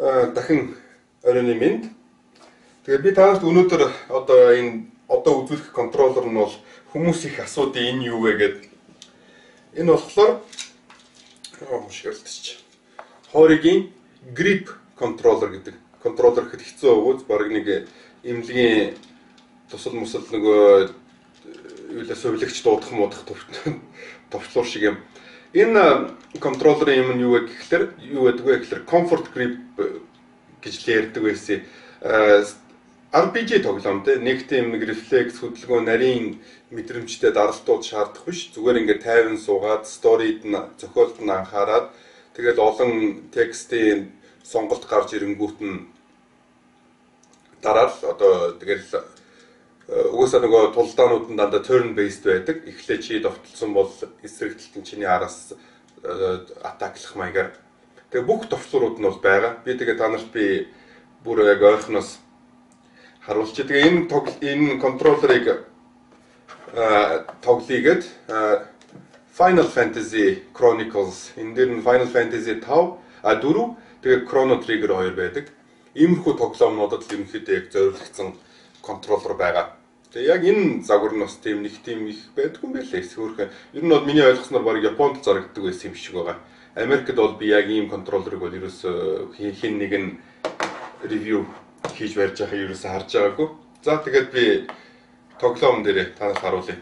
Дахин оройн минь. Тэгээд би танарт өнөөдөр одоо энэ үзүүлэх контроллер нь бол хүмүүс их асуудаг энэ юу вэ гэдэг. Энэ болохоор мушгилтч. Хоригийн grip controller гэдэг. Контроллер гэхэд хэцүү өвөз баг нэг эмнэлгийн тусал мусал нөгөө юулаа сувилагч дуудах муудах товчлуур шиг юм. Энэ контроллерын юм нь юу вэ гэхээр юу гэдэг вэ гэхээр comfort grip гэж ярьдаг байсан. RPG тоглоом те нэг тийм нэг рефлекс хөдөлгөөн нарийн мэдрэмжтэй даралтууд шаардах биш. Зүгээр ингээд тайван суугаад сторид нь зохиолд нь анхаарад тэгээд олон текстийн сонголт гарч ирэнгүүт нь дараал одоо тэгэл угаасаа нөгөө тулдаанууд нь дандаа turn based байдаг. Эхлээ чи довтлсон бол эсрэг талд нь чиний араас атаклах маягаар. Тэгээ бүх товчлуурууд нь бол байгаа. Би тэгээ та нарт би бүр яг ойрхоноос харуулж. Тэгээ энэ контроллерыг тоглоёгээд Final Fantasy Chronicles энэ дээр нь Final Fantasy 5 4 тэгээ Chrono Trigger 2 байдаг. Иймэрхүү тоглоомнуудад л ерөнхийдөө яг зориулагдсан контроллер байгаа. Тэгээ яг энэ загвар нь бас тийм их байдгүй юм байлээ. Өөрхөн ер нь бол миний ойлгосноор баг Японд зарагддаг байсан юм шиг байгаа. Америкт бол би яг ийм контроллерыг бол ерөөсөө хин нэг нь ревю хийж барьж байхаа ерөөсөө харж байгаагүй. За тэгээд би тоглоом дээр танаас харуулъя.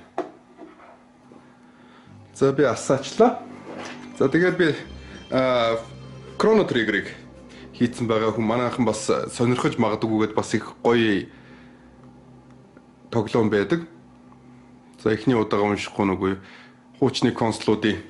За би асаачлаа. За тэгээд би Chrono Trigger-ыг хийцэн байгаа хүн манайхан бас сонирхож магадгүйгээд бас их гоё тоглоом байдаг. За эхний удаага уншихгүй нүггүй хуучны консолуудын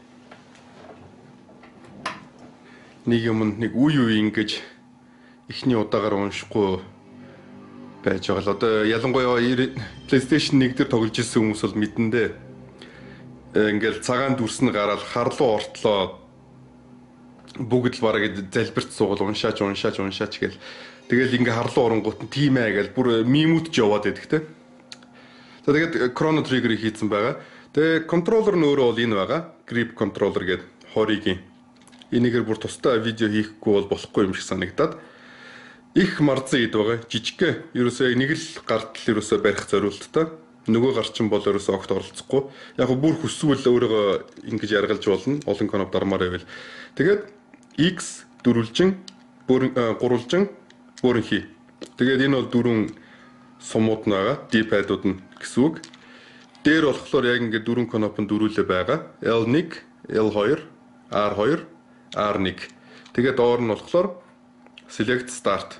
нэг юм нэг үе ингэж эхний удаагаар уншихгүй байж байгаа л одоо ялангуяа PlayStation 1 дээр тоглож ирсэн хүмүүс бол мэдэндээ ингээл цагаан дүрс нь гараад харлуу ортлоо бүгд л бараг залбирт суугал уншаач гэл тэгэл ингээ харлуу оронгууд нь тийм ээ гэл бүр мимүүд ч яваад байдаг те. За тэгээд Chrono Trigger-ыг хийцэн байгаа. Тэгээ контроллер нь өөрөө бол энэ байгаа. Grip controller гэдэг хоригийн. Энийгээр бүр тусдаа видео хийхгүй бол болохгүй юм шиг санагдаад их марзан ид байгаа. Жижигхэн ерөөсөө нэг л гартал ерөөсөө барих зориулттай. Нөгөө гарчин бол ерөөсөө огт оролцохгүй. Яг бүр хүсвэл өөрийгөө ингэж яргалж болно. Олон кноп дармаар байвал. Тэгээд X дөрвөлжин гурвалжин бүрэнхий. Тэгээд энэ бол дөрвөн сумууд нь байгаа. D-pad-ууд нь гэсэн үг. Дээр болохоор яг ингэ дөрвөн кноп нь дөрвөлөө байгаа. L1, L2, R2, R1. Тэгээд доор нь болохоор Select Start.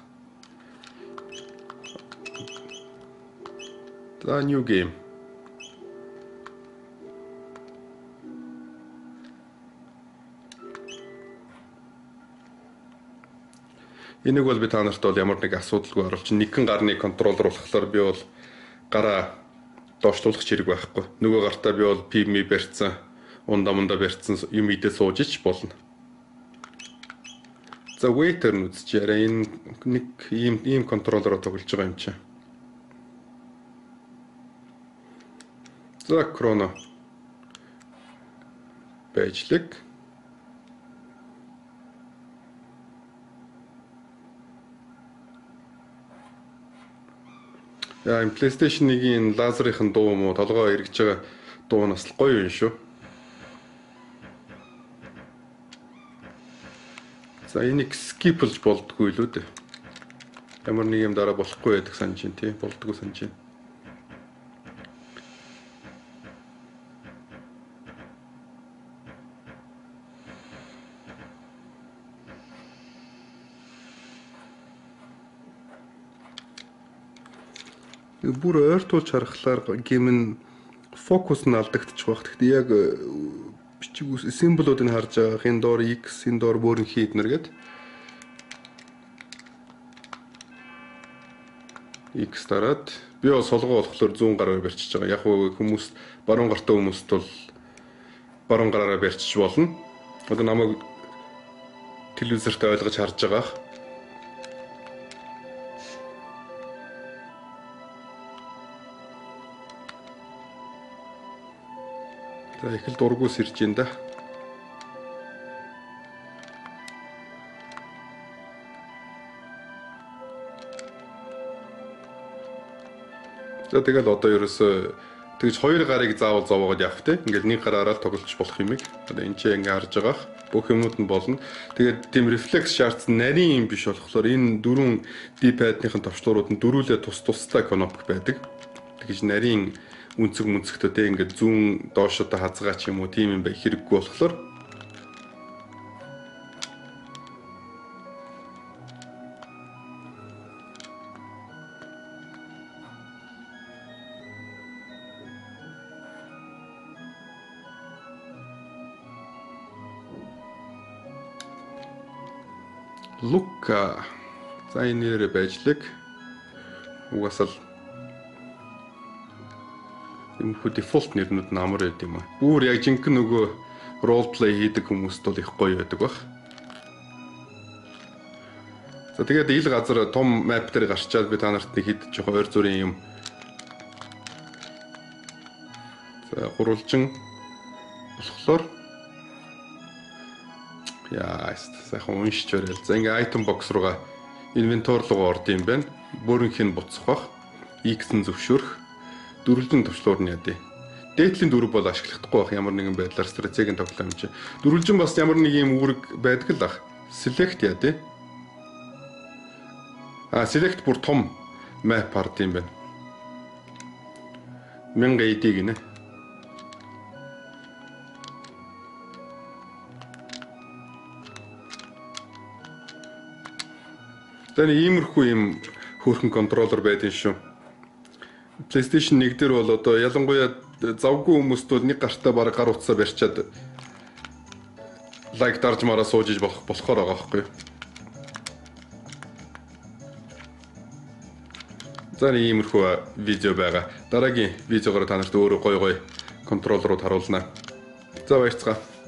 За new game. Энийг бол би та нарт бол ямар нэг асуудалгүй оруулж нэгэн гарны контроллер болохоор би бол гараа доошлуулах хэрэг байхгүй. Нөгөө гартаа би бол PMI барьцсан, ундаа барьцсан юм идэ сууж ич болно. За waiter нь үзэж яриа энэ нэг ийм контроллероо тоглож байгаа юм чи. За Chrono байжлаг. Яа, PlayStation 1-ийн лазерын дуу мó толгоо эргэж байгаа дуу нас л гоё юм шүү. За энийг скиплж болдгоо илүү дээ. Ямар нэг юм дараа болохгүй байдаг санаж байна тий, болдгоо санаж байна. Бүр ойртуулж харахаар гейм нь фокус нь алдагдчих واخ. Гэхдээ яг бичиг символуудыг харж байгаа. Энэ доор X, энэ доор бүрэнхий эднэр гээд X дараад би бол солгоо болохоор 100 гараар барьчихж байгаа. Яг хүмүүс баруун гартай хүмүүст бол баруун гараараа барьчих болно. Одоо намайг телевизэрт ойлгож харж байгаа. За их л дургуус ирж байна да. За тэгэл одоо ерөөсөө тэгж хоёр гарыг заавал зовоогод явах те. Ингээл нэг гараараа л тоглож болох юмыг. Одоо энэ ч ингээ харж байгаах. Бүх юмнууд нь болно. Тэгээд тийм рефлекс шаардсан нарийн юм биш болохоор энэ дөрвөн D-pad-ийн товчлуурууд нь дөрүүлээ тустай кнопк байдаг. Тэгж нарийн үнцэг мүнцгтөө те ингээ зүүн доош одоо хазгаа ч юм уу тийм юм байх хэрэггүй болохоор Лука за энэ нэр байжлаг угасаал юм хөө дефолт нэрнүүд нь амар байд юм аа. Бүр яг жинхэнэ нөгөө рол плей хийдэг хүмүүст бол их гоё байдаг баг. За тэгээд ил газар том map дээр гарчаад би та нарт нэг хэд жоохон ойр зүрийн юм. За гурвалжин болохоор яа сайхан уншиж барил. За ингээ item box руугаа inventory руугаа орд юм байна. Бүрэнх нь буцах бах. X-эн зөвшөөрөх. Дөрвөлжин төвчлуур нь яа. Дээдлийн дөрв бол ашиглахдаггүй бах ямар нэгэн байдлаар стратегийн тоглоом юм чи. Дөрвөлжин бас ямар нэг юм үүрэг байдаг л ах. Select яа тий. Select бүр том map ард юм байна. 1000 AD гинэ. Тэний иймэрхүү юм хөөрхөн контроллер байдэн шүү. PlayStation 1 дээр бол одоо ялангуяа завгүй хүмүүст бол нэг гартаа бараг гар утсаа барьчаад лайк дарж мараа сууж иж болохоор байгаа байхгүй. За иймэрхүү видео байгаа. Дараагийн видеогоор та нарт өөрөө гой контроллерууд харуулнаа. За баярцгаа.